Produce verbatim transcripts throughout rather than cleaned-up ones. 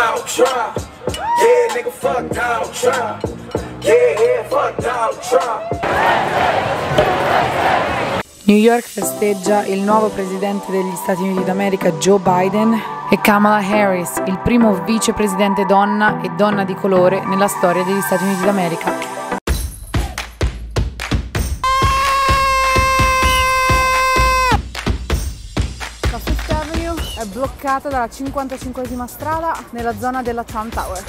Donald Trump. Yeah, nigga, fuck Donald Trump. Yeah, yeah, fuck Donald Trump. New York festeggia il nuovo presidente degli Stati Uniti d'America Joe Biden e Kamala Harris, il primo vicepresidente donna e donna di colore nella storia degli Stati Uniti d'America. La Fifth Avenue è bloccata dalla cinquantacinquesima strada nella zona della Trump Tower.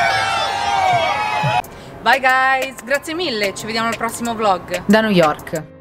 Bye guys, grazie mille, ci vediamo al prossimo vlog. Da New York.